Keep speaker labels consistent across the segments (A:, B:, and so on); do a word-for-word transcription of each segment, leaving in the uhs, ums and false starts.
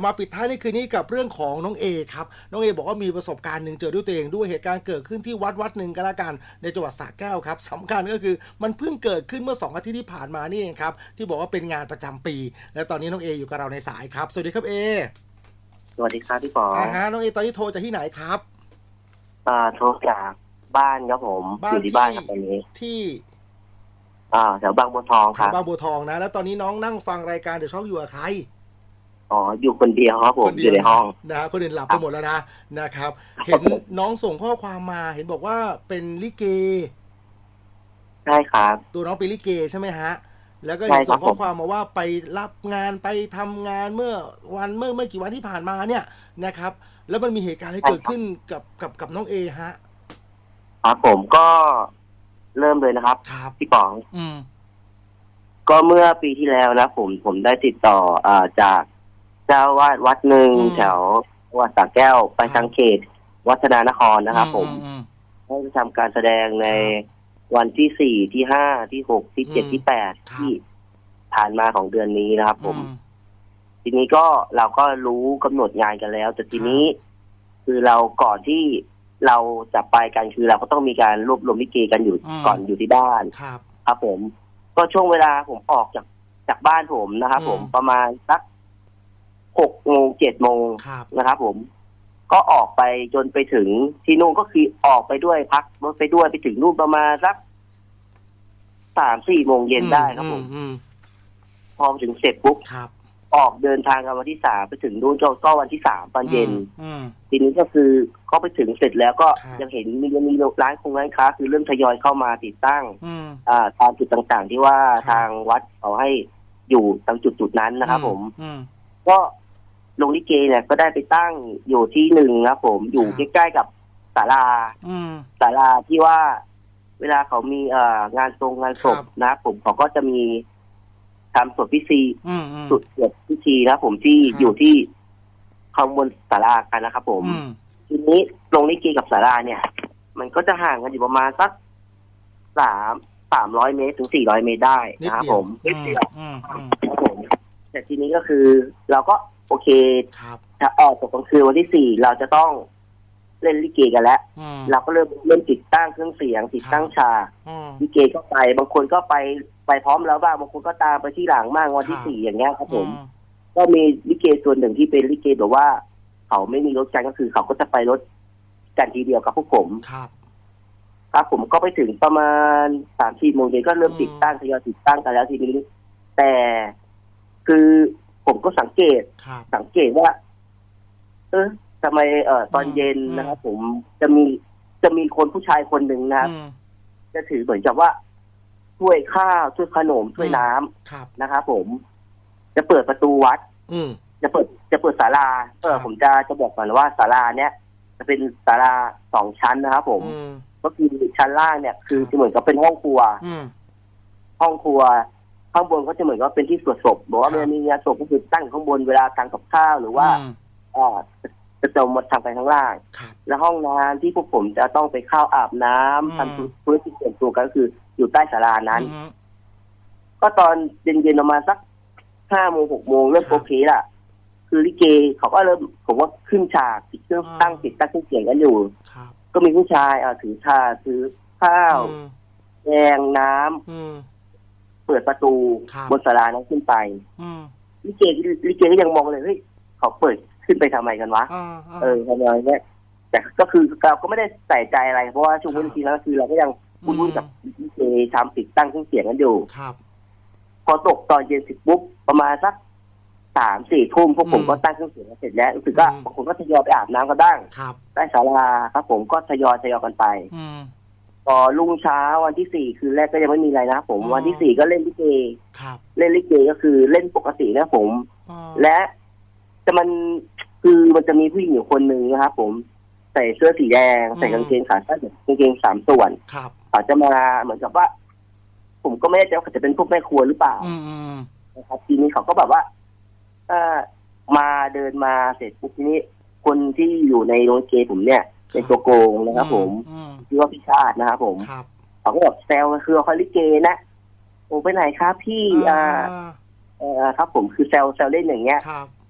A: มาปิดท้ายในคืนนี้กับเรื่องของน้องเอครับน้องเอบอกว่ามีประสบการณ์หนึ่งเจอด้วยตัวเองด้วยเหตุการณ์เกิดขึ้นที่วัดวัดหนึ่งกันละกันในจังหวัดสระแก้วครับสำคัญก็คือมันเพิ่งเกิดขึ้นเมื่อสองอาทิตย์ที่ผ่านมานี่เองครับที่บอกว่าเป็นงานประจำปีและตอนนี้น้องเออยู่กับเราในสายครับสวัสดีครับเอ
B: สวัสดีครับพี่ป๋อ
A: อ่าฮะน้องเอตอนนี้โทรจากที่ไหนครับ
B: อ่าโทรจากบ้านครับผมอยู่ที่บ้านครับตอนนี้
A: ที่
B: อ่าแถวบางบัวทองครับ
A: บางบัวทองนะแล้วตอนนี้น้องนั่งฟังรายการเดี๋ยวช็อกอยู่กับใคร
B: อ๋ออยู่คนเดียวครับผมอยู่ในห้อง
A: นะคนอื่นหลับไปหมดแล้วนะนะครับเห็นน้องส่งข้อความมาเห็นบอกว่าเป็นลิเก
B: ใช่ครับ
A: ตัวน้องเป็นลิเกใช่ไหมฮะแล้วก็เห็นส่งข้อความมาว่าไปรับงานไปทำงานเมื่อวันเมื่อไม่กี่วันที่ผ่านมาเนี่ยนะครับแล้วมันมีเหตุการณ์ที่เกิดขึ้นกับกับกับน้องเอฮะ
B: ครับผมก็เริ่มเลยนะครับพี่ป๋อง
A: อืม
B: ก็เมื่อปีที่แล้วนะผมผมได้ติดต่ออ่าจากเจ้าวาดวัดหนึ่งแถววัดสระแก้วไปทางเขตวัฒนานครนะครับผมให้ทำการแสดงในวันที่สี่ที่ห้าที่หกที่เจ็ดที่แปดที่ผ่านมาของเดือนนี้นะครับผมทีนี้ก็เราก็รู้กำหนดงานกันแล้วแต่ทีนี้คือเราก่อนที่เราจะไปกันคือเราก็ต้องมีการรวบรวมลิเกกันอยู่ก่อนอยู่ที่บ้าน
A: ครับ
B: ครับผมก็ช่วงเวลาผมออกจากจากบ้านผมนะครับผมประมาณสักหกโมงเจ็ดโมงนะครับผมก็ออกไปจนไปถึงที่นู่นก็คือออกไปด้วยพักรถไปด้วยไปถึงนู่นประมาณสักสามสี่โมงเย็นได้ครับผมพอถึงเสร็จปุ๊บออกเดินทางกันวันที่สามไปถึงนู่นก็วันที่สามตอนเย็นทีนี้ก็คือเขาไปถึงเสร็จแล้วก็ยังเห็นมีมีร้านคงร้านค้าคือเริ่มทยอยเข้ามาติดตั้งอ่าตามจุดต่างๆที่ว่าทางวัดเขาให้อยู่ตามจุดจุดนั้นนะครับผมก็โรงลิเกเนี่ยก็ได้ไปตั้งอยู่ที่หนึ่งครับผมอยู่ใกล้ๆกับศาลาศาลาที่ว่าเวลาเขามีเอ่องานทรงงานศพนะผมเขาก็จะมีทำสวดพิธีสุดสวดพิธีนะผมที่อยู่ที่ข้างบนศาลากันนะครับผมทีนี้โรงลิเกกับศาลาเนี่ยมันก็จะห่างกันอยู่ประมาณสักสามสามร้อยเมตรถึงสี่ร้อยเมตรได้นะครับผมนิดเดียวครับผมแต่ทีนี้ก็คือเราก็โอเคถ้าออกตกกลางคืนวันที่สี่เราจะต้องเล่นลิเกกันแล้วเราก็เริ่มเริ่มติดตั้งเครื่องเสียงติดตั้งฉากลิเกก็ไปบางคนก็ไปไปพร้อมแล้วบ้างบางคนก็ตามไปที่หลังมากวันที่สี่อย่างเงี้ยครับผมก็มีลิเกส่วนหนึ่งที่เป็นลิเกแบบว่าเขาไม่มีรถกันก็คือเขาก็จะไปรถกันทีเดียวกับพวกผม
A: ครับ
B: ครับผมก็ไปถึงประมาณสามสี่โมงเย็นก็เริ่มติดตั้งทยอยติดตั้งกันแล้วทีนี้แต่คือผมก็สังเกตสังเกตว่าเออทำไมเอ่อตอนเย็นนะครับผมจะมีจะมีคนผู้ชายคนหนึ่งนะครับจะถือเหมือนกับว่าถ้วยข้าวถ้วยขนมถ้วยน้ำนะครับผมจะเปิดประตูวัดจะเปิดจะเปิดศาลาเออผมจะจะบอกก่อนว่าศาลาเนี้ยจะเป็นศาลาสองชั้นนะครับผมก็คือชั้นล่างเนี่ยคือจะเหมือนกับเป็นห้องครัวห้องครัวข้างบนก็จะเหมือนกับเป็นที่สวดศพบอกว่ามันมีงานศพก็คือตั้งข้างบนเวลาการกับข้าวหรือว่าอ่าจะจมมาทางไปข้างล่างแล้วห้องน้ำที่พวกผมจะต้องไปเข้าอาบน้ำทำพื้นที่ส่วนตัวกันก็คืออยู่ใต้ศาลานั้นก็ตอนเย็นๆประมาณสักห้าโมงหกโมงเริ่มโอเคล่ะคือลิเกเขาก็เริ่มผมว่าขึ้นฉากติดเครื่องตั้งติดตั้งเครื่องเสียงกันอยู่ก็มีผู้ชายอ่าถือชาถือข้าวแกงน้ำเปิดประตูบนศาลานั้นขึ้นไปลิเกลิเกก็ยังมองเลยเฮ้ยเขาเปิดขึ้นไปทำไมกันวะเออทำไมเนี่ยแต่ก็คือเราก็ไม่ได้ใส่ใจอะไรเพราะว่าช่วงวันทีแล้วคือเราก็ยังคุ้นๆกับลิเกทำติดตั้งเครื่องเสียงกันอยู่พอตกตอนเย็นสิบปุ๊บประมาณสักสามสี่ทุ่มพวกผมก็ตั้งเครื่องเสียงเสร็จแล้วรู้สึกว่าบางคนก็ทยอยไปอาบน้ำกันบ้างใต้ศาลาครับผมก็ทยอยทยอยกันไปพอรุ่งเช้าวันที่สี่คืนแรกก็ยังไม่มีอะไรนะผมวันที่สี่ก็เล่นลิเกเล่นลิเกก็คือเล่นปกตินะผมและแต่มันคือมันจะมีผู้หญิงอยู่คนหนึ่งนะครับผมใส่เสื้อสีแดงใส่กางเกงขาสั้นกางเกงสามส่วนเขาจะมาเหมือนกับว่าผมก็ไม่แน่ใจว่าเขาจะเป็นพวกแม่ครัวหรือเปล่านะครับทีนี้เขาก็แบบว่าเออมาเดินมาเสร็จปุ๊บทีนี้คนที่อยู่ในโรงลิเกผมเนี่ยเป็นตัวโกงนะครับผมชื่อว่าพิชาตินะครับผมเขาก็แบบแซวคือคอลิเกนะโอ้ไปไหนครับพี่อ่าเออครับผมคือแซวแซวเล่นอย่างเงี้ย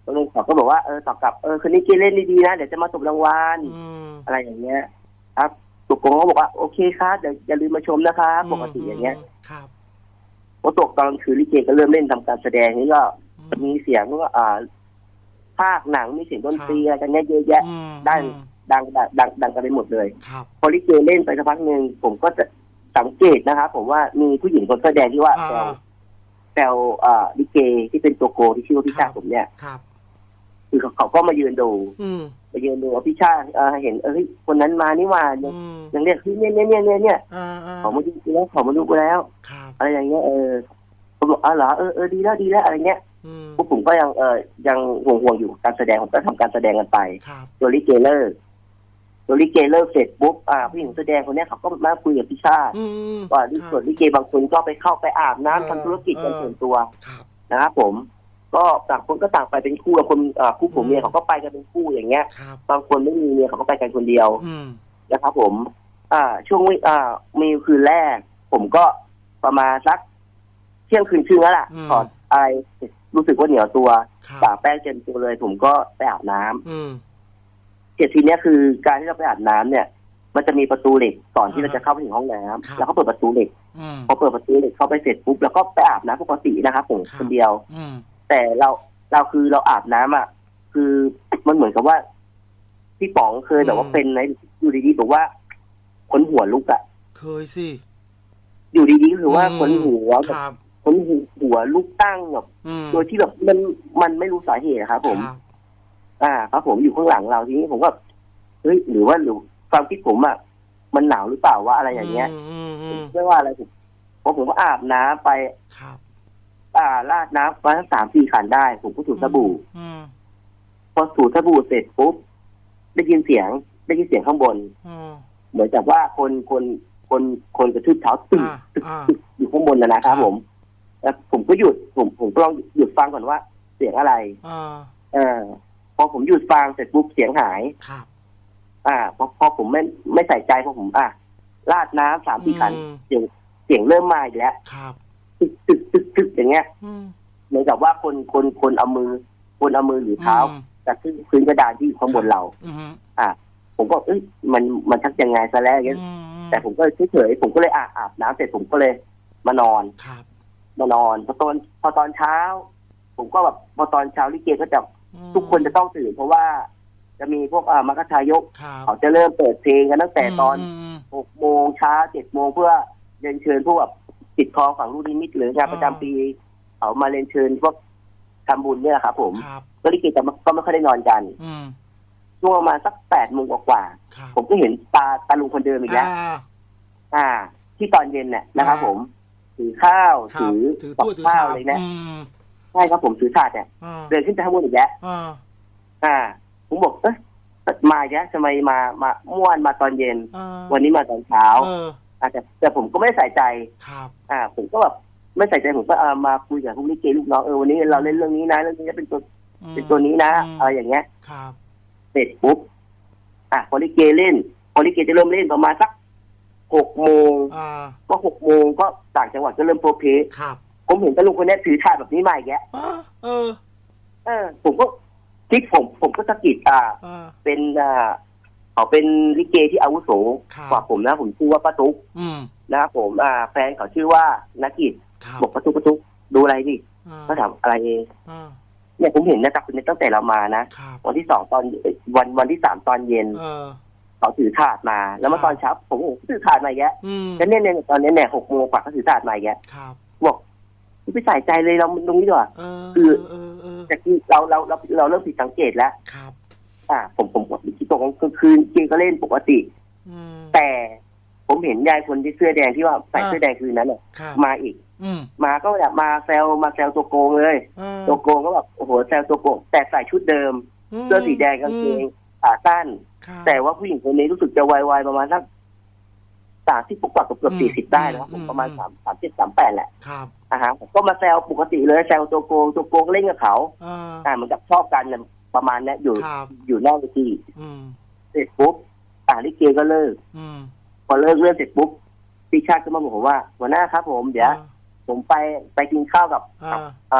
B: ตรงนี้เขาก็บอกว่าเออตอบกลับเออคืนนี้เกเล่นดีๆนะเดี๋ยวจะมาตบรางวัลอะไรอย่างเงี้ยครับตุกกงก็บอกว่าโอเคครับเดี๋ยวอย่าลืมมาชมนะครับปกติอย่างเงี้ย
A: ครับ
B: พอตกตอนคือลิเกก็เริ่มเล่นทำการแสดงนี่ก็มีเสียงก็อ่าภาคหนังมีเสียงดนตรีอะไรกันเยอะแยะดังดังดังดังกันไปหมดเลยพอลิเกเล่นไปสักพักหนึ่งผมก็จะสังเกตนะครับผมว่ามีผู้หญิงคนแสดงที่ว่าแซวแซวอ่าลิเกที่เป็นตัวโกที่ชื่อว่าพี่ชาติผมเนี่ยคือเขาก็มายืนดูมายืนดูว่าพี่ชาติเห็นเออคนนั้นมานี่ว่ายังเรียกพี่เนี่ยเนี่ยเนี่ยเนี่ยเขามาดูกูแล้วเขามาดูกูแล้วอะไรอย่างเงี้ยเออผมบอกอ๋อเหรอเออเออดีแล้วดีแล้วอะไรเงี้ยพวกผมก็ยังเออยังห่วงห่วงอยู่การแสดงผมก็ทำการแสดงกันไปตัวลิเกเลอร์ตัวลิเกเลอร์เสร็จปุ๊บอ่าผู้หญิงแสดงคนนี้เขาก็มาคุยกับพี่ชาติว่าส่วนลิเกบางคนก็ไปเข้าไปอาบน้ำทำธุรกิจกันส่วนตัวนะครับผมก็ต่างคนก็ต่างไปเป็นคู่กับคนคู่ผมเมียเขาก็ไปกันเป็นคู่อย่างเงี้ยบางคนไม่มีเมียเขาก็ไปกันคนเดียวนะครับผมอ่าช่วงวิอ่ามีคืนแรกผมก็ประมาณสักเที่ยงคืนครึ่งแล้วล่ะถอดอะไรรู้สึกว่าเหนียวตัวปากแป้งเต็มตัวเลยผมก็ไปอาบน้ำเจ็ดทีเนี้ยคือการที่เราไปอาบน้ำเนี่ยมันจะมีประตูเหล็กก่อนที่เราจะเข้าไปถึงห้องน้ำแล้วก็เปิดประตูเหล็กพอเปิดประตูเหล็กเข้าไปเสร็จปุ๊บแล้วก็ไปอาบน้ำปกตินะครับผมคนเดียวแต่เราเราคือเราอาบน้ำอ่ะคือมันเหมือนกับว่าพี่ป๋องเคยแบบว่าเป็นไหมอยู่ดีๆบอกว่าขนหัวลุกอ่ะ
A: เคยสิ
B: อยู่ดีๆก็คือว่าขนหัวแบบขนหัวลุกตั้งแบบโดยที่แบบมันมันไม่รู้สาเหตุครับผมอ่าครับผมอยู่ข้างหลังเราทีนี้ผมก็เฮ้ยหรือว่าหรือความคิดผมอ่ะมันหนาวหรือเปล่าว่าอะไรอย่างเงี้ยไม่ว่าอะไรผมพอผมก็อาบน้ำไปอ่าราดน้ำมาทั้งสามสี่ขันได้ผมก็ถูสบู่พอถูสบู่เสร็จปุ๊บได้ยินเสียงได้ยินเสียงข้างบนเหมือนกับว่าคนคนคนคนกระทืบเท้าตึ๊กตึ๊กตึ๊กอยู่ข้างบนนะครับผมแล้วผมก็หยุดผมผมก็ลองหยุดฟังก่อนว่าเสียงอะไรเออพอผมหยุดฟังเสร็จปุ๊บเสียงหายอ่าพอพอผมไม่ไม่ใส่ใจพอผมอ่ะราดน้ำสามสี่ขันเสียงเสียงเริ่มมาอีกแล้วตึกตึกตึกตึกอย่างเงี้ยเหมือนกับว่าคนคนคนเอามือคนเอามือหรือเท้ากระทืบพื้นกระดานที่อยู่ข้างบนเราอ่าผมก็เอ้ยมันมันทักยังไงซะแล้วอย่างเงี้ยแต่ผมก็เฉยๆผมก็เลยอาบอาบน้ำเสร็จผมก็เลยมานอนมานอนพอตอนพอตอนเช้าผมก็แบบพอตอนเช้าลิเกก็จะทุกคนจะต้องตื่นเพราะว่าจะมีพวกอ่ามัคคทายกเขาจะเริ่มเปิดเพลงกันตั้งแต่ตอนหกโมงเช้าเจ็ดโมงเพื่อเรียนเชิญพวกแบบปิดทองฝั่งลูกนิมิตหรืองานประจำปีเขามาเรียนเชิญพวกทำบุญเนี่ยครับผมก็ลิเกจะก็ไม่ค่อยได้นอนกันช่วงประมาณสักแปดโมงกว่าผมก็เห็นตาตาลุงคนเดิมอีกแล้วอ่าที่ตอนเย็นเนี่ยนะครับผมถือข้าวถือกับข้าวเลยนะใช่ครับผมถือถาดเนี่ยเดินขึ้นไปข้างบนอีกแล้วอ่าผมบอกเอ๊ะมาอีกแล้วทำไมมามาม่วนมาตอนเย็นวันนี้มาตอนเช้าอาจจะแต่ผมก็ไม่ใส่ใจอ่าผมก็แบบไม่ใส่ใจผมก็มาคุยกับพวกลิเกลูกน้องเออวันนี้เราเล่นเรื่องนี้นะเรื่องนี้เป็นตัวเป็นตัวนี้นะอะไรอย่างเงี้ยเสร็จปุ๊บอ่ะพอลิเกเล่นพอลิเกจะเริ่มเล่นประมาณสักหกโมงก็หกโมงก็ต่างจังหวัดก็เริ่มโพเพผมเห็นตาลุงคนนี้ถือถาดแบบนี้มาอีกแล้วเออเออผมก็คิดผมผมก็สะกิดอ่าเป็นอ่าเขาเป็นลิเกที่อาวุโสกว่าผมนะผมชื่อว่าป้าตุ๊กนะครับผมอ่าแฟนเขาชื่อว่านักกิจบอกป้าตุ๊กป้าตุ๊กดูอะไรดิเขาถามอะไรเองเนี่ยผมเห็นนะครับคุณตั้งแต่เรามานะวันที่สองตอนวันวันที่สามตอนเย็นเขาถือถาดมาแล้วเมื่อตอนเช้าผมโอ้ถือถาดมาแกแล้วเนี่ยเนี่ยตอนนี้เนี่ยหกโมงกว่าเขาถือถาดมาแกบอกไม่ใส่ใจเลยเราตรงนี้ดีกว่าคือแต่คือเราเราเราเราเริ่มผิดสังเกตแล้วอ่าผมผมคิดตรงกลางคืนจริงก็เล่นปกติแต่ผมเห็นยายคนที่เสื้อแดงที่ว่าใส่เสื้อแดงคืนนั้นเนี่ยมาอีกมาก็แบบมาแซวมาแซวตัวโกงเลยตัวโกงก็แบบโอ้โหแซวตัวโกงแต่ใส่ชุดเดิมเสื้อสีแดงกางเกงขาสั้นแต่ว่าผู้หญิงคนนี้รู้สึกจะวัยๆประมาณสักสามสิบกว่าเกือบสี่สิบได้แล้วผมประมาณสามสามเจ็ดสามแปดแหละอ่าฮะก็มาแซวปกติเลยแซวตัวโกงตัวโกงเล่นกับเขาอ่าเหมือนกับชอบกันประมาณนี้อยู่อยู่นอกเวทีเสร็จปุ๊บอ่าลิเกก็เลิกพอเลิกเรื่องเสร็จปุ๊บพี่ชาติก็มาบอกว่าหัวหน้าครับผมเดี๋ยวผมไปไปกินข้าวกับอ่า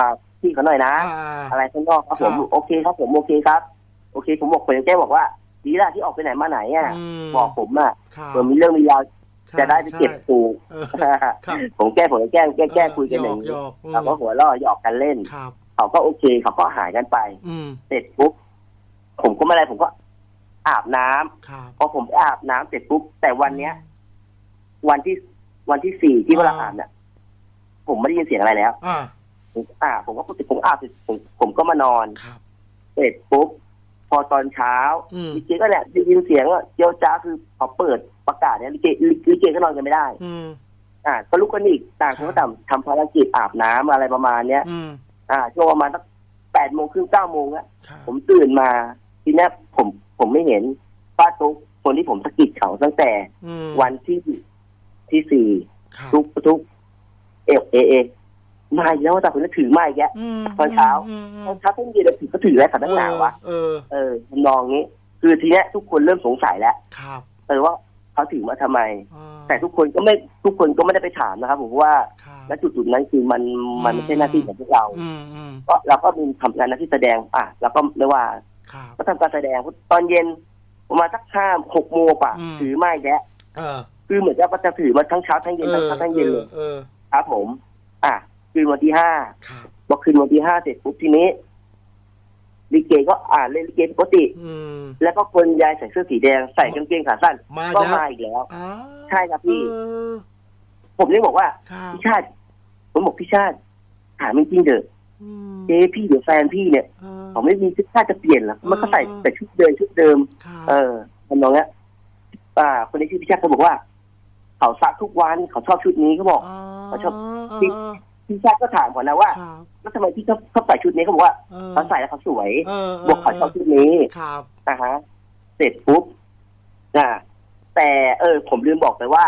B: พี่เขาหน่อยนะอะไรข้างนอกครับผมโอเคครับผมโอเคครับโอเคผมบอกคนแก้บอกว่าดีละที่ออกไปไหนมาไหนอ่ะบอกผมอ่ะเผื่อมีเรื่องมียาวจะได้ไปเก็บตูผมแก้ผมแก้แก้แก้คุยกันอย่างนี้เราก็หัวเราะหยอกกันเล่นเขาก็โอเคเขาก็หายกันไปเสร็จปุ๊บผมก็ไม่อะไรผมก็อาบน้ำพอผมอาบน้ำเสร็จปุ๊บแต่วันเนี้ยวันที่วันที่สี่ที่เวลาอาบเนี่ยผมไม่ได้ยินเสียงอะไรแล้วผมอ่าผมก็ผมอาบเสร็จผมผมก็มานอนเสร็จปุ๊บพอตอนเช้าลิเกก็เนี่ยได้ยินเสียงว่าเจียวจ้าคือเขาเปิดประกาศเนี่ยลิเกลิเกก็นอนกันไม่ได้อ่าก็ลุกกันอีกต่างคนก็ต่างทำภารกิจอาบน้ำอะไรประมาณเนี้ยอ่าช่วงประมาณสักแปดโมงครึ่งเก้าโมงอะผมตื่นมาทีนี้ผมผมไม่เห็นป้าตุ๊กคนที่ผมสะกิดเขาตั้งแต่วันที่ที่สี่ทุกทุกเอฟเอเอมาอีกแล้วแต่คนนั้นถือมาอีกแล้วตอนเช้าตอนเช้าต้องเย็นแล้วถือก็ถือแล้วสัปดาห์หนาวะเออเออทำนองนี้คือทีเนี้ยทุกคนเริ่มสงสัยแล้วเออว่าเขาถือมาทำไมแต่ทุกคนก็ไม่ทุกคนก็ไม่ได้ไปถามนะครับผมว่าณจุดจุดนั้นคือมันมันไม่ใช่หน้าที่ของพวกเราก็เราก็มีทำงานหน้าที่แสดงอ่ะเราก็ไม่ว่าก็ทำการแสดงตอนเย็นประมาณสักห้าหกโมงกว่าถือไม้แกะคือเหมือนจะจะถือมาทั้งเช้าทั้งเย็นทั้งเช้าทั้งเย็นเลยครับผมอ่ะคืนวันที่ห้าพอคืนวันที่ห้าเสร็จปุ๊บทีนี้ลิเกก็อ่านเล่นลิเกปกติแล้วก็คนยายใส่เสื้อสีแดงใส่กางเกงขาสั้นก็มาอีกแล้วใช่ครับพี่ผมเลยบอกว่าพี่ชาติผมบอกพี่ชาติถามจริงๆเถอะเจ๊พี่เดี๋ยวแฟนพี่เนี่ยเขาไม่มีชุดชาติจะเปลี่ยนหรอมันก็ใส่แต่ชุดเดิมชุดเดิมเออทำนองนี้อ่าคนนี้ชื่อพี่ชาติเขาบอกว่าเขาซักทุกวันเขาชอบชุดนี้เขาบอกเขาชอบพี่พี่ชาติก็ถามก่อนนะว่าแล้วทำไมพี่เขาเขาใส่ชุดนี้เขาบอกว่าเขาใส่แล้วเขาสวยบอกเขาชอบชุดนี้นะฮะเสร็จปุ๊บอ่าแต่เออผมลืมบอกไปว่า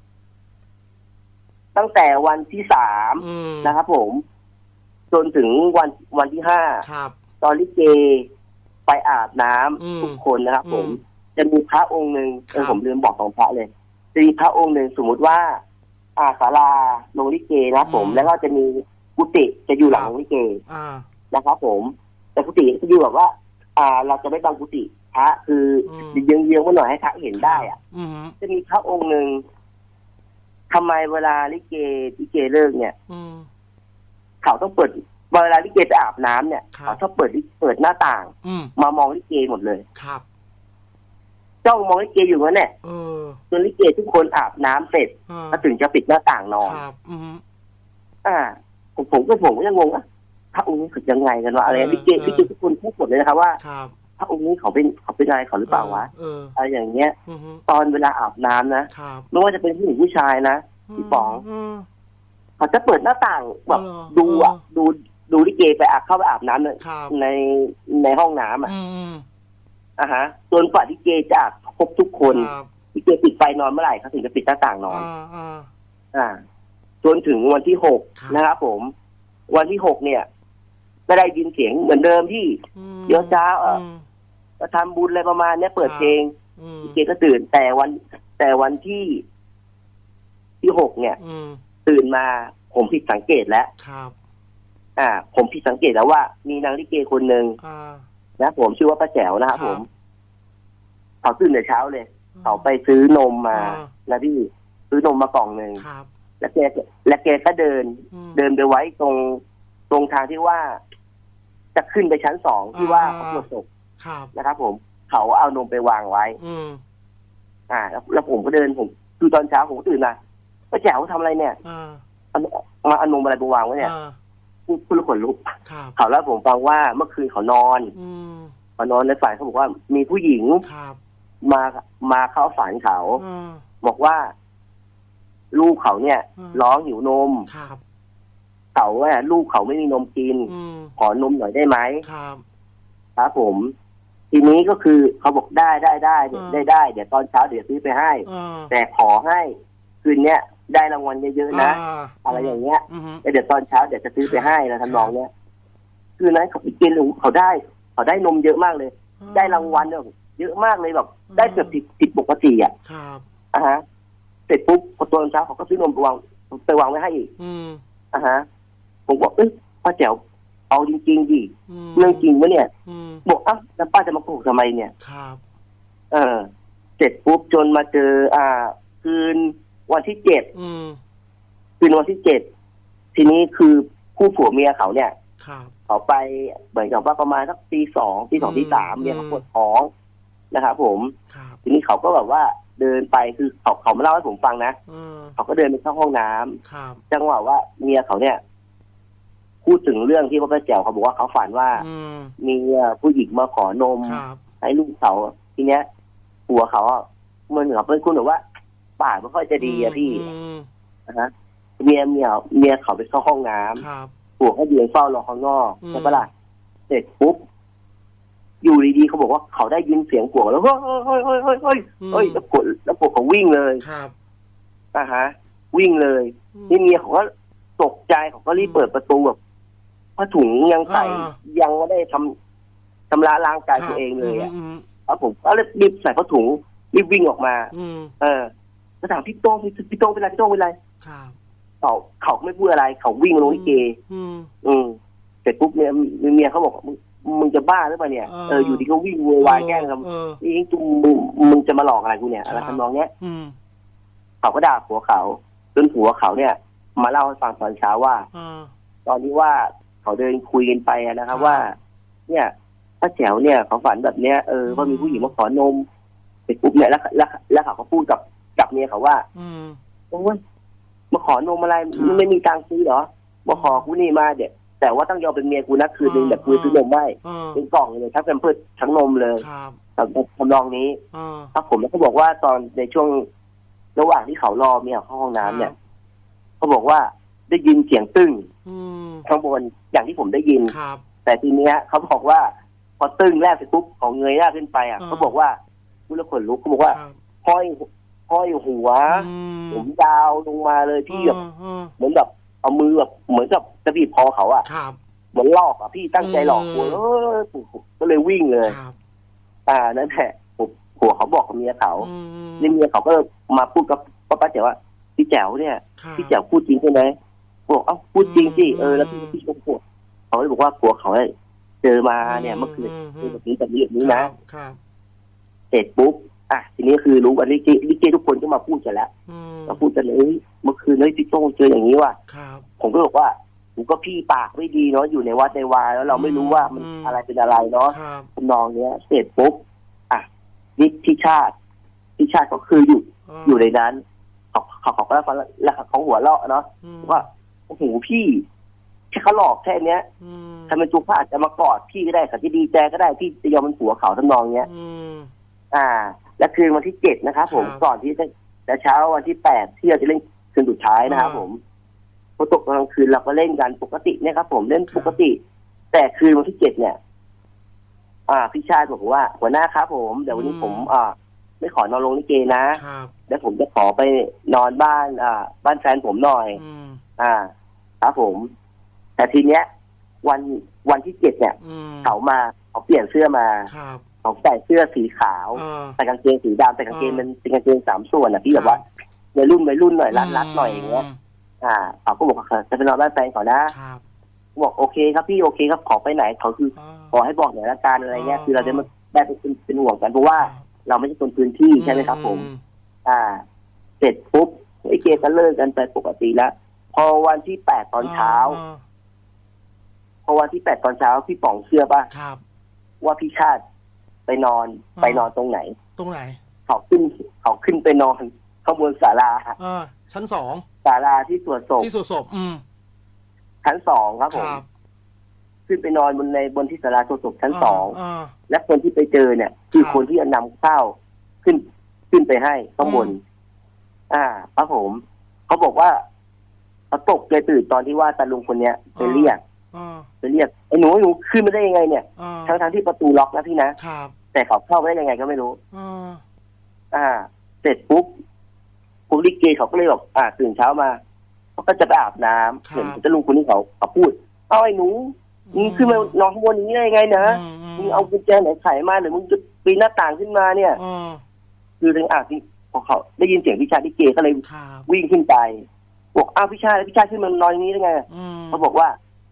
B: ตั้งแต่วันที่สามนะครับผมจนถึงวันวันที่ห้าตอนลิเกไปอาบน้ำทุกคนนะครับผมจะมีพระองค์หนึ่งเออผมลืมบอกของพระเลยจะมีพระองค์หนึ่งสมมุติว่าอาศาลาโรงลิเกนะครับผมแล้วก็จะมีกุฏิจะอยู่หลังโรงลิเกนะครับผมแต่กุฏิจะอยู่แบบว่า อ่า เราจะไม่บังกุฏิพระคือเยื้องเยื้องมาหน่อยให้พระเห็นได้อ่ะจะมีพระองค์หนึ่งทำไมเวลาลิเกลิเกเลิกเนี่ยเขาต้องเปิดเวลาลิเกไปอาบน้ำเนี่ยเขาชอบเปิดเปิดหน้าต่างมามองลิเกหมดเลยครับจ้องมองลิเกอยู่นั่นแหละจนลิเกทุกคนอาบน้ำเสร็จก็ถึงจะปิดหน้าต่างนอนอ่าผมผมก็ผมก็ยังงงว่าพระองค์นี้คือยังไงกันวะอะไรลิเกลิเกทุกคนพูดหมดเลยนะครับว่าพระองค์นี้เขาเป็นเขาเป็นอะไรเขาหรือเปล่าวะอะไรอย่างเงี้ยตอนเวลาอาบน้ำนะไม่ว่าจะเป็นผู้หญิงผู้ชายนะพี่ป๋องเขาจะเปิดหน้าต่างแบบดูอ่ะดูดูลิเกไปอาบเข้าไปอาบน้ำในในห้องน้ำอ่ะอ่ะฮะจนกว่าลิเกจะอาบครบทุกคนลิเกปิดไฟนอนเมื่อไหร่เขาถึงจะปิดหน้าต่างนอนอ่าจนถึงวันที่หกนะครับผมวันที่หกเนี่ยก็ได้ยินเสียงเหมือนเดิมที่เดี๋ยวเช้าเออก็ทำบุญอะไรประมาณนี้เปิดเพลงลิเกก็ตื่นแต่วันแต่วันที่ที่หกเนี่ยตื่นมาผมผิดสังเกตแล้วครับอ่าผมผิดสังเกตแล้วว่ามีนางลิเกคนหนึ่งนะผมชื่อว่าป้าแจ๋วนะครับผมเขาตื่นแต่เช้าเลยเขาไปซื้อนมมานะพี่ซื้อนมมากล่องหนึ่งแล้วแกแล้วแกก็เดินเดินไปไว้ตรงตรงทางที่ว่าจะขึ้นไปชั้นสองที่ว่าเขาตรวจศพนะครับผมเขาเอานมไปวางไว้อ่าแล้วแล้วผมก็เดินผมคือตอนเช้าผมก็ตื่นมาป้าแจ๋วทำอะไรเนี่ยมาเอานมอะไรไปวางไว้เนี่ยคุณขนลุกเขาเล่าผมฟังว่าเมื่อคืนเขานอนเขานอนในฝันเขาบอกว่ามีผู้หญิงมามาเข้าฝันเขาบอกว่าลูกเขาเนี่ยร้องหิวนมเขาว่าลูกเขาไม่มีนมกินขอนมหน่อยได้ไหมครับผมทีนี้ก็คือเขาบอกได้ได้ได้ได้ได้เดี๋ยวตอนเช้าเดี๋ยวซื้อไปให้แต่ขอให้คืนเนี้ยได้รางวัลเยอะๆนะอะไรอย่างเงี้ยเดี๋ยวตอนเช้าเดี๋ยวจะซื้อไปให้นะทำนองเนี้ยคือนั้นเขาไปกินเขาได้เขาได้นมเยอะมากเลยได้รางวัลเนี่ยเยอะมากเลยแบบได้เกือบผิดผิดปกติอ่ะอ่ะฮะเสร็จปุ๊บพอตอนเช้าเขาก็ซื้อนมไปวางไปวางไว้ให้อีกอ่ะฮะผมบอกเอ้ยป้าแจ๋วเอาจริงๆดิเรื่องจริงวะเนี่ยบอกอ้าวแล้วป้าจะมาโกหกทำไมเนี่ย
A: ครับ
B: เออเสร็จปุ๊บจนมาเจออ่าคืนวันที่เจ็ดคืนวันที่เจ็ดทีนี้คือคู่ผัวเมียเขาเนี่ยเขาไปเหมือนกับว่าประมาณสักตีสองตีสองตีสามเมียเขาปวดท้องนะครับผมทีนี้เขาก็แบบว่าเดินไปคือเขาเขามาเล่าให้ผมฟังนะเขาก็เดินไปเข้าห้องน้ำจังหวะว่าเมียเขาเนี่ยพูดถึงเรื่องที่พ่อแจ๋วเขาบอกว่าเขาฝันว่ามีผู้หญิงมาขอนมให้ลูกเขาทีเนี้ยผัวเขาเหมือนกับเป็นคุณแบบว่าปากไม่ค่อยจะดีอะพี่นะฮะเมียเมียเมียเขาไปเข้าห้องน้ำผัวเขาเดินเฝ้ารอข้างนอกใช่ปะล่ะเสร็จปุ๊บอยู่ดีๆเขาบอกว่าเขาได้ยินเสียงผัวแล้วเฮ้ยเฮ้ยเฮ้ยเฮ้ยเฮ้ยเฮ้ยแล้วกดแล้วผัวเขาวิ่งเลย
A: ครับ
B: นะฮะวิ่งเลยนี่เมียเขาก็ตกใจเขาก็รีบเปิดประตูแบบผ้าถุงยังใส่ยังไม่ได้ทำทำร้ายร่างกายตัวเองเลยอ่ะแล้วผมก็รีบใส่ผ้าถุงรีบวิ่งออกมาเออแล้วถามพี่โต้งพี่โต้งเป็นไรพี่โต้งเป็นไรเขาเขาไม่พูดอะไรเขาวิ่งลงลิเกอืมเสร็จปุ๊บเนี่ยเมียเขาบอกมึงจะบ้าหรือเปล่าเนี่ยเอออยู่ดีก็วิ่งโวยวายแกล้งกันนี่จุมึงมึงจะมาหลอกอะไรกูเนี่ยอะไรทำนองเนี้ยเขาก็ด่าผัวเขาจนผัวเขาเนี่ยมาเล่าให้ฟังตอนเช้าว่าตอนนี้ว่าเขาเดินคุยกันไปนะครับว่าเนี่ยป้าแจ๋วเนี่ยเขาฝันแบบเนี้ยเออว่ามีผู้หญิงมาขอนมเสร็จปุ๊บเนี่ยแล้วแล้วแล้วเขาก็พูดกับกับเมียเขาว่าโอ้ยมาขอนมอะไรไม่มีตังค์ซื้อเหรอมาขอกูนี่มาเด็กแต่ว่าต้องยอมเป็นเมียกูนะคืนนึงแบบกูซื้อนมได้เป็นกล่องเลยทั้งเป็นพืชทั้งนมเลยแต่ทำนองนี้ถ้าผมแล้วก็บอกว่าตอนในช่วงระหว่างที่เขารอเมียเข้าห้องน้ำเนี่ยเขาบอกว่าได้ยินเสียงตึ้งข้างบนอย่างที่ผมได้ยินแต่ทีเนี้ยเขาบอกว่าพอตึ้งแรกไปปุ๊บเขาเงยหน้าขึ้นไปอ่ะเขาบอกว่าผู้ละคนลุกเขาบอกว่าห้อยห้อยหัวผมดาวลงมาเลยพี่แบบเหมือนแบบเอามือแบบเหมือนกับจะบีบคอเขาอ่ะเหมือนหลอกอ่ะพี่ตั้งใจหลอกหัวเออก็เลยวิ่งเลยอ่านั่นแหละผัวเขาบอกกับเมียเขานี่เมียเขาก็มาพูดกับป้าแจ๋วว่าพี่แจ๋วเนี่ยพี่แจ๋วพูดจริงใช่ไหมบอกเอ้าพูดจริงสิเออแล้วพี่พี่ก็พูดเขาเลยบอกว่าผัวเขาเจอมาเนี่ยเมื่อคืนแบบนี้แบบนี้แบบนี้นะเสร็จปุ๊บอ่ะทีนี้คือรู้กันลิเกลิเกทุกคนก็มาพูดกันแล้วมาพูดกันเลยเมื่อคืนเลยพี่โต้งเจออย่างนี้ว่ะผมก็บอกว่าผมก็พี่ปากไม่ดีเนาะอยู่ในวัดในวาแล้วเราไม่รู้ว่ามันอะไรเป็นอะไรเนาะคุณน้องเนี้ยเสร็จปุ๊บอ่ะนี่พี่ชาติพี่ชาติก็คืออยู่อยู่ในนั้นเขาเขาเขาก็แล้วแล้วเขาหัวเราะเนาะว่าโอ้โหพี่แค่เขาหลอกแค่เนี้ยทำไมจุกผ้าจะมากอดพี่ก็ได้เขาจะดีใจก็ได้พี่จะยอมเป็นผัวเขาทำนองเนี้ยอ่าและคืนวันที่เจ็ดนะครับผมก่อนที่จะเช้าวันที่แปดที่เราจะเล่นคืนสุดท้ายนะครับผมพอตกกลางคืนเราก็เล่นกันปกติเนี่ยครับผมเล่นปกติแต่คืนวันที่เจ็ดเนี่ยอ่าพี่ชายบอกว่าหัวหน้าครับผมเดี๋ยววันนี้ผมอ่าไม่ขอนอนโรงลิเกนะแล้วผมจะขอไปนอนบ้านอ่าบ้านแฟนผมหน่อยอ่าครับผมแต่ทีเนี้ยวันวันที่เจ็ดเนี่ยเขามาเขาเปลี่ยนเสื้อมาเขาใส่เสื้อสีขาวใส่กางเกงสีดำแต่กางเกงมันเป็นกางเกงสามส่วนอ่ะพี่แบบว่าวัยรุ่นวัยรุ่นหน่อยรัดๆหน่อยอย่างเงี้ยอ่าเขาก็บอกว่าจะไปนอนบ้านแฟนเขานะบอกโอเคครับพี่โอเคครับขอไปไหนเขาคือขอให้บอกหน่อยละกันอะไรเงี้ยคือเราจะมาได้เป็นเป็นห่วงกันเพราะว่าเราไม่ใช่คนพื้นที่ใช่ไหมครับผมอ่าเสร็จปุ๊บไอ้เกก็เลิกกันไปปกติแล้วพอวันที่แปดตอนเช้าพอวันที่แปดตอนเช้าพี่ป๋องเชื่อป่ะว่าพี่ชาติไปนอนไปนอนตรงไหน
A: ตรงไหน
B: เขาขึ้นเขาขึ้นไปนอนข้างบนศาลา
A: อ่าชั้นสอง
B: ศาลาที่สวดศพ
A: ที่สวดศพอืม
B: ชั้นสองครับผมขึ้นไปนอนบนในบนที่ศาลาสวดศพชั้นสองและคนที่ไปเจอเนี่ยคือคนที่นำข้าวขึ้นขึ้นไปให้ข้างบนอ่าครับผมเขาบอกว่าเขาตกใจตื่นตอนที่ว่าตาลุงคนเนี้ยไปเรียกไปเรียกไอ้หนูไอ้หนูขึ้นมาได้ยังไงเนี่ยทั้งทั้งที่ประตูล็อกนะพี่นะแต่เขาเข้าไม่ได้ยังไงก็ไม่รู้อ่าเสร็จปุ๊บคุณลิเกเขาก็เลยบอกอ่าตื่นเช้ามาเขาก็จะไปอาบน้ำเห็นตาลุงคนนี้เขาเขาพูดเอาไอ้หนูมึงขึ้นมานอนข้างบนนี้ได้ยังไงนะมึงเอากุญแจไหนไขมาหรือมึงจะปีนหน้าต่างขึ้นมาเนี่ยคือถึงอ่ะที่พอเขาได้ยินเสียงพี่ชายลิเกก็เลยวิ่งขึ้นไปบอกอ้าวพี่ชายพี่ชายขึ้นมานอนอย่างนี้ได้ไงเขาบอกว่า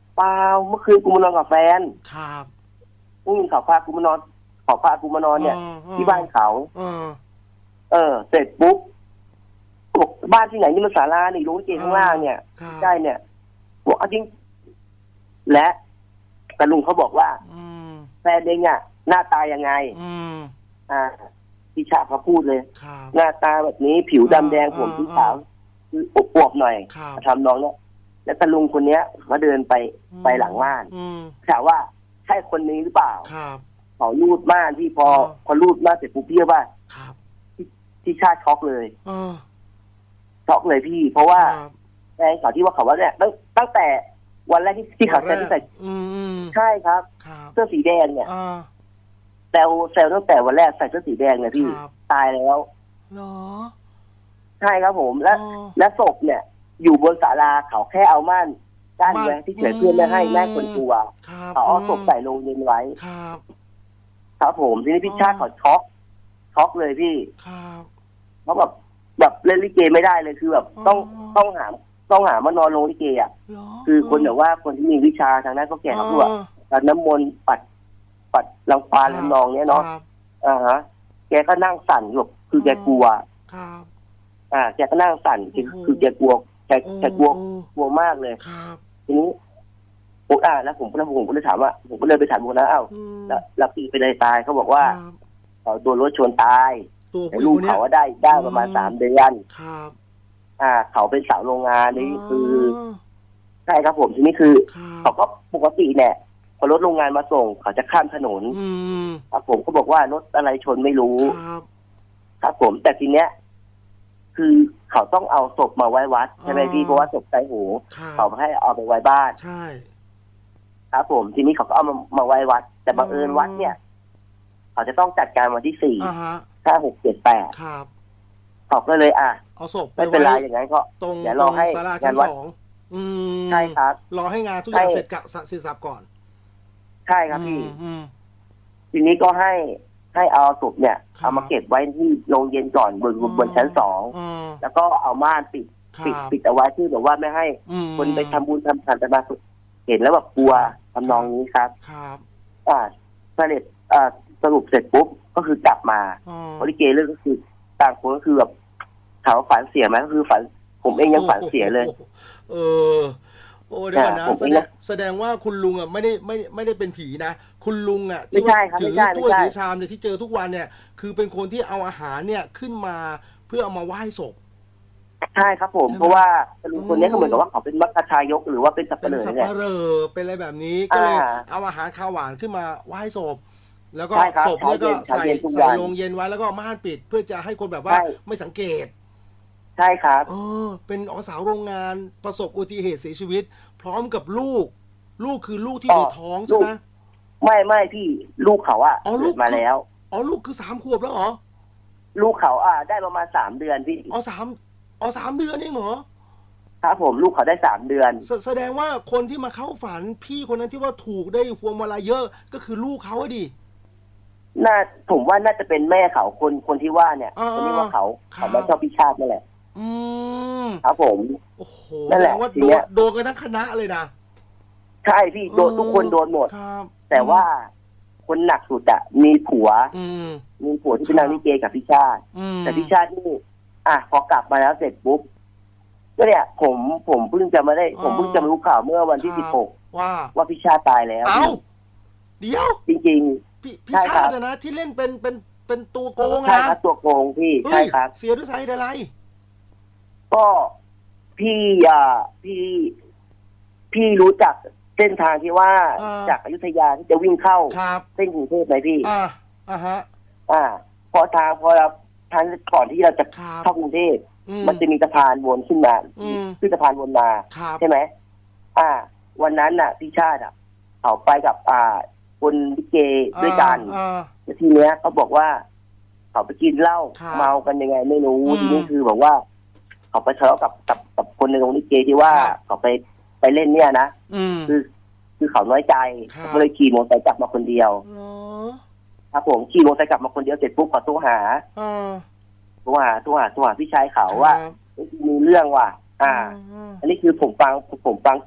B: เปล่าเมื่อคืนกูมานอนกับแฟน
A: ครับ
B: อืมเขาพากูมานอนเขาพากูมานอนเนี่ยที่บ้านเขา
A: เออ
B: เออเสร็จปุ๊บบอกบ้านที่ไหนนี่มันศาลานี่โรงลิเกข้างล่างเนี่ยใช่เนี่ยบอกเอาจริงและแต่ลุงเขาบอกว่าแฟนเองอ่ะหน้าตายังไงอ่าพี่ชาเขาพูดเลยหน้าตาแบบนี้ผิวดำแดงผมสีขาวคืออวบๆหน่อยทำน้องเนี่ยแล้วตาลุงคนเนี้ยเขาเดินไปไปหลังบ้านถามว่าใช่คนนี้หรือเปล่าเขาลูดม่านที่พอพอลูดม่านเสร็จปุ๊บพี่ว่าที่ชาช็อกเลยช็อกเลยพี่เพราะว่าแฟนเขาที่ว่าเขาว่าเนี่ยตั้งตั้งแต่วันแรกที่ที่เขาใส่ที่ใส่ใช่ครับเสื้อสีแดงเนี่ยแซวแซวตั้งแต่วันแรกใส่เสื้อสีแดงเนี่ยพี่ตายแล้ว
A: เหรอ
B: ใช่ครับผมและและศพเนี่ยอยู่บนศาลาเขาแค่เอาม่านด้านไว้ที่เฉยเพื่อไม่ให้แม่คนกลัวเขาเอาศพใส่ลงเย็นไว้
A: ครับ
B: ครับผมทีนี้พี่ชาติเขาช็อกช็อกเลยพี่
A: ครับ
B: เพราะแบบแบบเล่นลิเกไม่ได้เลยคือแบบต้องต้องหาต้องหามานอนโรงลิเกอ่ะคือคนแบบว่าคนที่มีวิชาทางด้านก็แก่เขาด้วยการน้ำมนต์ปัดปัดรังควานทำนองเนี้ยเนาะอ่าฮะแกก็นั่งสั่นแบบคือแกกลัว
A: ครับ
B: อ่าแกก็นั่งสั่นคือคือแกกลัวแกแกกลัวกลัวมากเลย
A: ครับ
B: ทีนี้ผมอ่าแล้วผมแล้วผมก็เลยถามว่าผมก็เลยไปถามคนนั้นอ้าวแล้วแล้วปีไปเลยตายเขาบอกว่าเขาโดนรถชนตายแต่ลูกเขาว่าได้ได้ประมาณสามเดือน
A: ครับ
B: อ่าเขาเป็นสาวโรงงานนี่คือใช่ครับผมทีนี้คือเขาก็ปกติเนี่ยพอรถโรงงานมาส่งเขาจะข้ามถนนครับผมก็บอกว่ารถอะไรชนไม่รู้
A: ครับ
B: ครับผมแต่ทีเนี้ยคือเขาต้องเอาศพมาไว้วัดใช่ไหมพี่เพราะว่าศพใส่หูเขาให้เอาไปไว้บ้าน
A: ใช่
B: ครับผมทีนี้เขาก็เอามามาไว้วัดแต่บังเอิญวัดเนี่ยเขาจะต้องจัดการวันที่สี่ห้าหกเจ็ดแปด
A: ครับ
B: เขาก็เลยอ่ะ
A: เอาศพ
B: ไม่เป็นไรอย่างนั้นก็เดี๋ยวรอให้
A: งานวัด
B: ใช่ครับ
A: รอให้งานทุกอย่างเสร็จกับสินทรัพย์ก่อน
B: ใช่ครับพี่ทีนี้ก็ให้ให้เอาศพเนี่ยเอามาเก็บไว้ที่โรงเย็นก่อนบนบนชั้นสองแล้วก็เอาม่านปิดปิดปิดเอาไว้ที่แบบว่าไม่ให้คนไปทำบุญทำทานจะมาเห็นแล้วแบบกลัวทำนองนี้ครับ
A: ครับ
B: อ่าเสร็จอ่าสรุปเสร็จปุ๊บก็คือกลับมาบริเกเรื่องก็คือต่างคนก็คือแบบถามว่าฝันเสียไหมก็คือฝันผมเองยังฝันเสียเลย
A: เออโอ้เดี๋ยวนะแสดงแสดงว่าคุณลุงอ่ะไม่ได้ไม่ไม่ได้เป็นผีนะคุณลุงอ่ะที่ว่าถือถ้วยถือชามเนี่ยที่เจอทุกวันเนี่ยคือเป็นคนที่เอาอาหารเนี่ยขึ้นมาเพื่อเอามาไหว้ศพ
B: ใช่ครับผมเพราะว่าลุงคนนี้เขาเหมือนกับว่าเขาเป็นมัคคทายกหรือว่าเป็นสับปะเลอเนี่ย
A: เป็นสับปะเลอเป็นอะไรแบบนี้ก็เลยเอาอาหารข้าวหวานขึ้นมาไหว้ศพแล้วก็ศพเนี่ยก็ใส่ใส่ลงเย็นไว้แล้วก็ม่านปิดเพื่อจะให้คนแบบว่าไม่สังเกต
B: ใช่ครับ
A: เออเป็นอสาวโรงงานประสบอุบัติเหตุเสียชีวิตพร้อมกับลูกลูกคือลูกที่ในท้องใช่ไหม
B: ไม่ไม่พี่ลูกเขาอะเกิดมาแล้ว
A: อ๋อลูกคือสามขวบแล้วเหรอ
B: ลูกเขาอ่ะได้ประมาณสามเดือนพี่
A: อ๋อสามอ๋อสามเดือนเองเหรอ
B: ครับผมลูกเขาได้สามเดือน
A: แสดงว่าคนที่มาเข้าฝันพี่คนนั้นที่ว่าถูกได้พวงมาลัยเยอะก็คือลูกเขาดิ
B: น่าผมว่าน่าจะเป็นแม่เขาคนคนที่ว่าเนี่ยคนที่ว่าเขาเขาไม่ชอบพิชาตินั่นแหละ
A: อืม
B: ครับผม
A: โอ้โหนั่นแหละว่าโดนโดนกันทั้งคณะเลยนะ
B: ใช่พี่โดนทุกคนโดนหมดแต่ว่าคนหนักสุดอะมีผัวมีผัวที่เป็นนางลิเกกับพิชาติแต่พิชาตินี่อ่ะพอกลับมาแล้วเสร็จปุ๊บก็เนี่ยผมผมเพิ่งจะมาได้ผมเพิ่งจะรู้ข่าวเมื่อวันที่สิบหก
A: ว่า
B: ว่าพิชาติตายแล้ว
A: เอ้าเดี๋ยว
B: จริง
A: ๆพิชาตินะที่เล่นเป็นเป็นเป็นตัวโกงนะ
B: ใช่ครับตัวโกงพี่ใช่ครับ
A: เสียด้วยสาเหตุอะไร
B: ก็พี่อ่ะพี่พี่รู้จักเส้นทางที่ว่าจากอยุธยาที่จะวิ่งเข้าเส้นกรุงเทพไหมพี่
A: อ่าอ่าฮะ
B: อ่าพอทางพอเราทางก่อนที่เราจะเข้ากรุงเทพมันจะมีสะพานวนขึ้นมาขึ้นสะพานวนมาใช่ไหมอ่าวันนั้นน่ะพี่ชาติอ่ะเขาไปกับอ่าคนลิเกด้วยกันแล้วทีเนี้ยเขาบอกว่าเขาไปกินเหล้าเมากันยังไงไม่รู้ทีนี้คือบอกว่าเขาไปทะเลาะกับกับกับคนในโรงลิเกที่ว่าเขาไปไปเล่นเนี่ยนะคือคือเขาน้อยใจเขาเลยขี่มอเตอร์ไซค์กลับมาคนเดียวครับผมขี่มอเตอร์ไซค์กลับมาคนเดียวเสร็จปุ๊บเขาโทรหาโทรหาโทรหาโทรหาพี่ชายเขาว่ามีเรื่องว่ะอ่าอันนี้คือผมฟังผมฟังจาก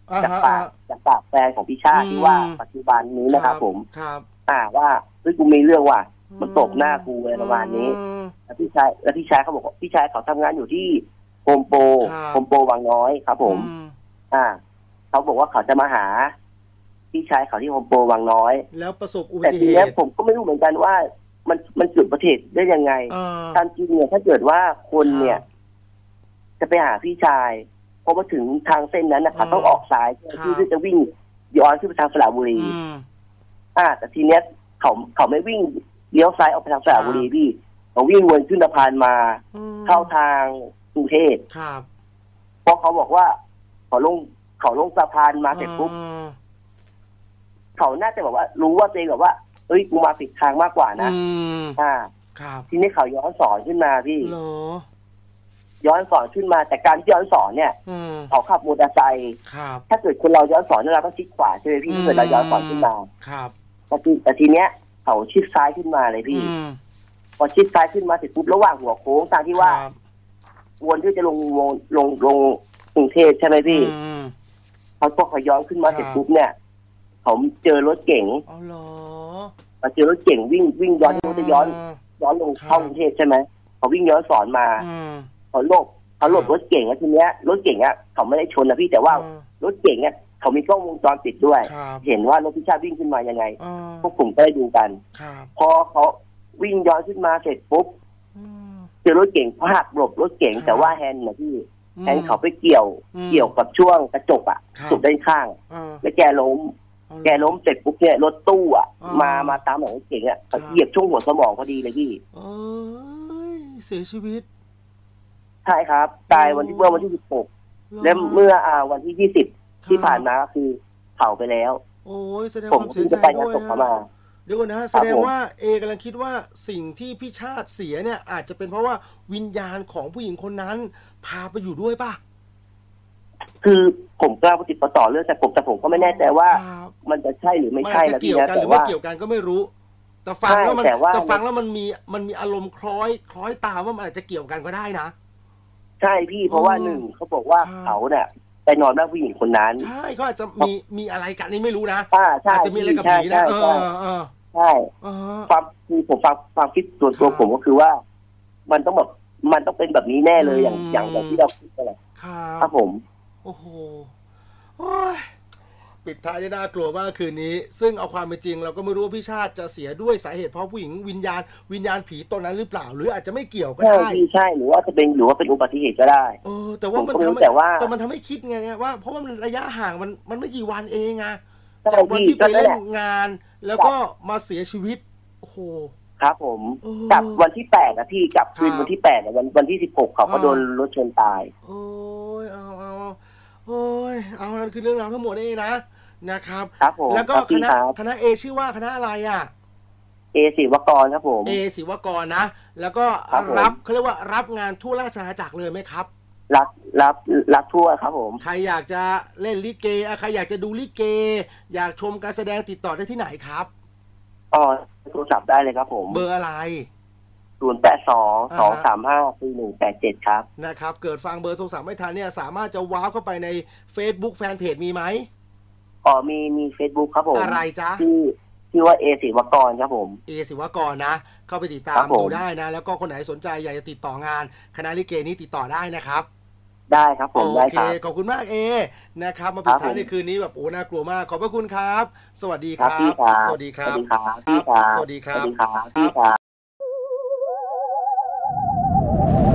B: จากปากจากปากแฟนของพี่ชาติที่ว่าปัจจุบันนี้นะครับผม
A: ครับ
B: อ่าว่าเฮ้ยกูมีเรื่องว่ะมันตบหน้ากูอะไรประมาณนี้แล้วพี่ชายแล้วพี่ชายเขาบอกว่าพี่ชายเขาทำงานอยู่ที่โฮมโปรโฮมโปรวังน้อยครับผมอ่าเขาบอกว่าเขาจะมาหาพี่ชายเขาที่โฮมโปรวังน้อย
A: แล้วประสบอุบั
B: แต่
A: ติเห
B: ที
A: ตุ
B: นี้ผมก็ไม่รู้เหมือนกันว่ามันมันเกิดอุบัติเหตุได้ยังไงตามจริงเนี่ยถ้าเกิดว่าคนเนี่ยจะไปหาพี่ชายพอมาถึงทางเส้นนั้นนะครับต้องออกซ้ายเพื่อที่จะวิ่งย้อนขึ้นไปทางสระบุรีอ่าแต่ทีเนี้ยเขาเขาไม่วิ่งเลี้ยวซ้ายออกไปทางสระบุรีพี่เขาวิ่งวนขึ้นสะพานมาเข้าทางกรุงเทพ
A: ครับ
B: เพราะเขาบอกว่าเขาลงเขาลงสะพานมาเสร็จปุ๊บเขาน่าจะบอกว่ารู้ว่าตัวเองแบบว่าเอ้ยกูมาผิดทางมากกว่านะอ่า
A: ครับ
B: ทีนี้เขาย้อนสอนขึ้นมาพี่
A: เหรอ
B: ย้อนสอนขึ้นมาแต่การที่ย้อนสอนเนี่ยเขาขับมอเตอร์ไซค์ถ้าเกิดคนเราย้อนสอนเราต้องชิดขวาใช่ไหมพี่ถ้าเกิดเราย้อนสอนขึ้นมา
A: ครับ
B: แต่ทีแต่ทีเนี้ยเขาชิดซ้ายขึ้นมาเลยพี่พอชิดซ้ายขึ้นมาเสร็จปุ๊บระหว่างหัวโค้งทางที่ว่าวนที่จะลงลงลงลงกรุงเทพใช่ไหมพี่เขาพอเขาย้อนขึ้นมาเสร็จปุ๊บเนี่ยเขาเจอรถเก๋ง
A: อ๋อเหรอ
B: มาเจอรถเก๋งวิ่งวิ่งย้อนที่จะย้อนย้อนลงเข้ากรุงเทพใช่ไหมเขาวิ่งย้อนสอนมาเขาหลบเขาหลบรถเก๋งแล้วทีเนี้ยรถเก๋งอ่ะเขาไม่ได้ชนนะพี่แต่ว่ารถเก๋งอ่ะเขามีกล้องวงจรปิดด้วยเห็นว่ารถพิชาวิ่งขึ้นมายังไงพวกผมก็ได้ดูกันพอเขาวิ่งย้อนขึ้นมาเสร็จปุ๊บเจอรถเก๋งเขาหักหลบรถเก๋งแต่ว่าแฮนด์นะพี่แฮนด์เขาไปเกี่ยวเกี่ยวกับช่วงกระจกอ่ะสุดด้านข้างแล้วแกล้มแกล้มเสร็จปุ๊บเนี่ยรถตู้อ่ะมามาตามหลังรถเก๋งอ่ะเขาเหยียบช่วงหัวสมองพอดีเลยพี่
A: เสียชีวิต
B: ใช่ครับตายวันที่เมื่อวันที่สิบหกและเมื่ออ่าวันที่ยี่สิบที่ผ่านมาก็คือเผาไปแล้ว
A: โอ้ยแสดงความเสียใจด้วยนะเดี๋ยวก่อนนะแสดงว่าเอกำลังคิดว่าสิ่งที่พี่ชาติเสียเนี่ยอาจจะเป็นเพราะว่าวิญญาณของผู้หญิงคนนั้นพาไปอยู่ด้วยป่ะ
B: คือผมกล้าปฏิบัติต่อเรื่องแต่ผมแต่ผมก็ไม่แน่ใจว่ามันจะใช่หรือไม่ใช่นะพี่นะ
A: แต่ว่าเกี่ยวกันก็ไม่รู้แต่ฟังแล้วมันแต่ฟังแล้วมันมีมันมีอารมณ์คล้อยคล้อยตามว่ามันอาจจะเกี่ยวกันก็ได้นะ
B: ใช่พี่เพราะว่าหนึ่งเขาบอกว่าเขาเนี่ยไปนอนบ้านผู้หญิงคนนั้น
A: ใช่ก็อาจจะมีมีอะไรกันนี่ไม่รู้นะ
B: อา
A: จจะมีอะไรกับผีนะเออ
B: ใช่ความคือผมฟังความคิดส่วนตัวผมก็คือว่ามันต้องแบบมันต้องเป็นแบบนี้แน่เลยอย่างอย่างอย่างที่เราคิดกันแหละครับผม
A: โอ้โหปิดท้ายได้น่ากลัวมากคืนนี้ซึ่งเอาความเป็นจริงเราก็ไม่รู้ว่าพี่ชาติจะเสียด้วยสาเหตุเพราะผู้หญิงวิญญาณวิญญาณผีตนนั้นหรือเปล่าหรืออาจจะไม่เกี่ยวก็ได้
B: ใช่ใช่หรือว่าจะเป็นหรือว่าเป็นอุบัติเหตุก็ได้
A: เออแต่ว่ามันทำให้แต่มันทำให้คิดไงว่าเพราะว่ามันระยะห่างมันมันไม่กี่วันเองไงจากวันที่ไปเล่นงานแล้วก็มาเสียชีวิตโอ้โห
B: ครับผมกับวันที่แปดนะพี่กับคืนวันที่แปดวันวันที่สิบหกเขาก็โดนรถชนตาย
A: โอ้ยเอาเอาโอ้ยเอานั่นคือเรื่องราวทั้งหมดเองนะนะครับแล้วก็คณะคณะเอชื่อว่าคณะอะไรอ่ะ
B: เอศิวกรครับผม
A: เอศิวกรนะแล้วก็รับเขาเรียกว่ารับงานทั่วราชอาณาจักรเลยไหมครับ
B: รับรับรับทั่วครับผม
A: ใครอยากจะเล่นลิเกใครอยากจะดูลิเกอยากชมการแสดงติดต่อได้ที่ไหนครับ
B: อ๋อโทรศัพท์ได้เลยครับผม
A: เบอร์อะไร
B: ศูนย์แปดสอง สองสามห้า สี่หนึ่งแปดเจ็ดครับ
A: นะครับเกิดฟังเบอร์โทรศัพท์ไม่ทันเนี่ยสามารถจะว้าวเข้าไปใน Facebook แฟนเพจมีไหม
B: อ๋อมีมี Facebook ครับผม
A: อะไรจ๊ะ
B: ที่ที่ว่าเอศิวกรครับผม
A: เอศิวกรนะเข้าไปติดตามดูได้นะแล้วก็คนไหนสนใจอยากจะติดต่องานคณะลิเกนี้ติดต่อได้นะครับ
B: ได้ครับผมได้ครับ
A: โอเคขอบคุณมากเอนะครับมาปิดท้ายในคืนนี้แบบโอ้น่ากลัวมากขอบพระคุณครับสวัสดีครับสวัสดีครับสวัสดีครับ
B: สวัสดีครับ